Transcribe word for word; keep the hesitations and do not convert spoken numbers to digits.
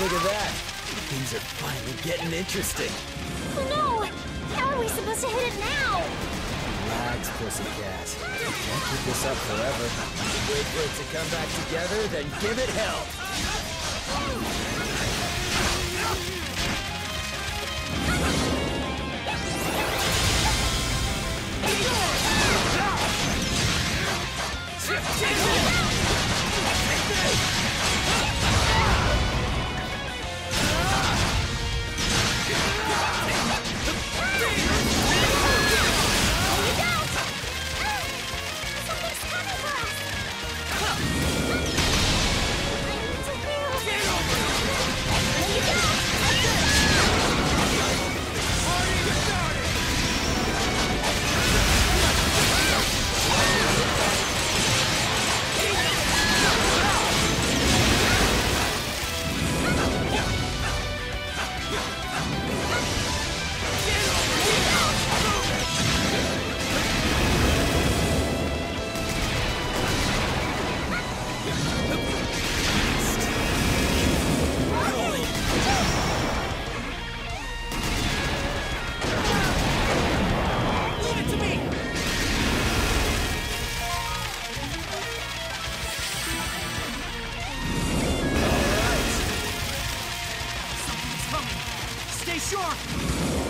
Look at that. Things are finally getting interesting. Oh no! How are we supposed to hit it now? Relax, pussycat. Can't keep this up forever. Wait for it to come back together, then give it hell. Stay sharp!